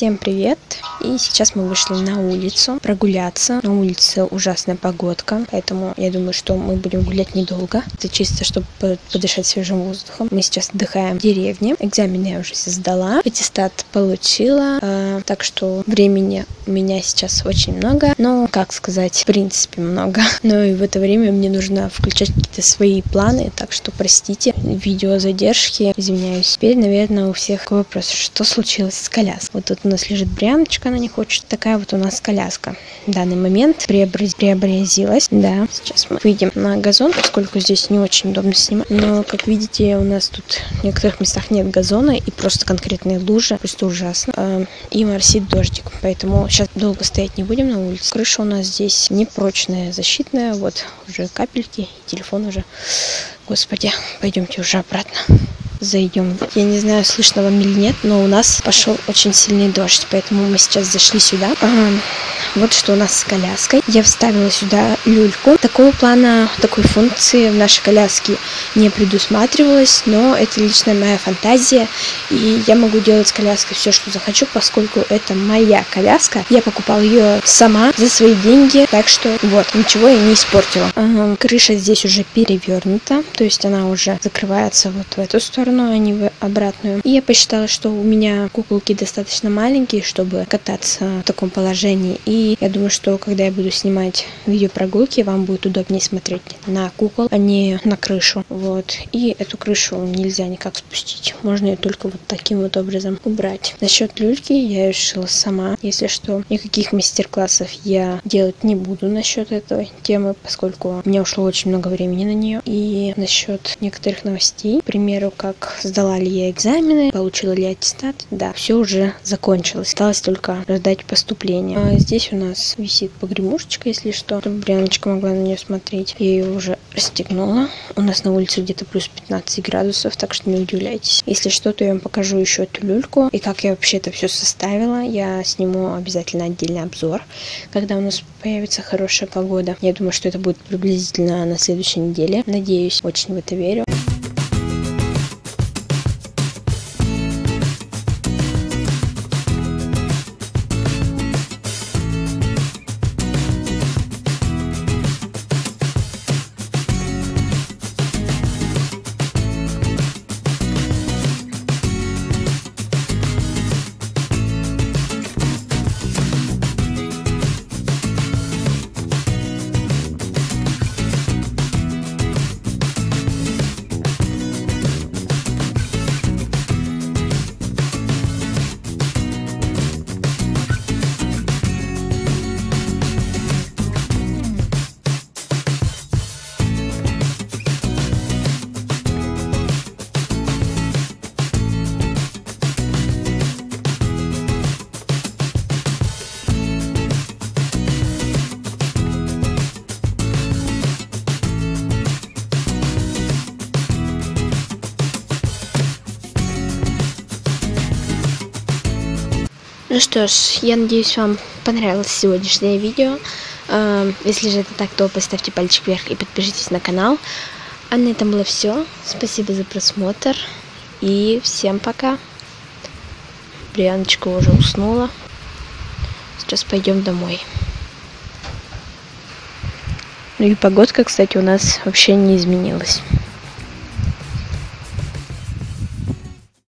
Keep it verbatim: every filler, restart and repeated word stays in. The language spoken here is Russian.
Всем привет! И сейчас мы вышли на улицу прогуляться. На улице ужасная погодка, поэтому я думаю, что мы будем гулять недолго. Это чисто, чтобы подышать свежим воздухом. Мы сейчас отдыхаем в деревне. Экзамены я уже сдала, аттестат получила, э, так что времени у меня сейчас очень много. Но, как сказать, в принципе много. Но и в это время мне нужно включать какие-то свои планы, так что простите, видео задержки, извиняюсь. Теперь, наверное, у всех вопрос, что случилось с коляской. Вот тут у нас лежит Бряночка, она не хочет. Такая вот у нас коляска. В данный момент преобраз... преобразилась. Да, сейчас мы выйдем на газон, поскольку здесь не очень удобно снимать. Но, как видите, у нас тут в некоторых местах нет газона и просто конкретные лужи. Просто ужасно. И моросит дождик. Поэтому сейчас долго стоять не будем на улице. Крыша у нас здесь непрочная, защитная. Вот уже капельки, телефон уже. Господи, пойдемте уже обратно. Зайдем. Я не знаю, слышно вам или нет, но у нас пошел очень сильный дождь, поэтому мы сейчас зашли сюда. А, вот что у нас с коляской. Я вставила сюда люльку. Такого плана, такой функции в нашей коляске не предусматривалось, но это личная моя фантазия, и я могу делать с коляской все, что захочу, поскольку это моя коляска. Я покупала ее сама за свои деньги, так что вот, ничего я не испортила. А, крыша здесь уже перевернута, то есть она уже закрывается вот в эту сторону, а не в обратную. И я посчитала, что у меня куколки достаточно маленькие, чтобы кататься в таком положении. И я думаю, что когда я буду снимать видеопрогулки, вам будет удобнее смотреть на кукол, а не на крышу. Вот. И эту крышу нельзя никак спустить. Можно ее только вот таким вот образом убрать. Насчет люльки я решила сама. Если что, никаких мастер-классов я делать не буду насчет этой темы, поскольку у меня ушло очень много времени на нее. И насчет некоторых новостей, к примеру, как сдала ли я экзамены, получила ли аттестат. Да, все уже закончилось. Осталось только ждать поступления. А здесь у нас висит погремушечка, если что, чтобы Бряночка могла на нее смотреть. Я ее уже расстегнула. У нас на улице где-то плюс пятнадцать градусов, так что не удивляйтесь. Если что, то я вам покажу еще эту люльку. И как я вообще это все составила. Я сниму обязательно отдельный обзор, когда у нас появится хорошая погода. Я думаю, что это будет приблизительно на следующей неделе. Надеюсь, очень в это верю. Ну что ж, я надеюсь, вам понравилось сегодняшнее видео. Если же это так, то поставьте пальчик вверх и подпишитесь на канал. А на этом было все. Спасибо за просмотр. И всем пока. Бряночка уже уснула. Сейчас пойдем домой. Ну и погодка, кстати, у нас вообще не изменилась.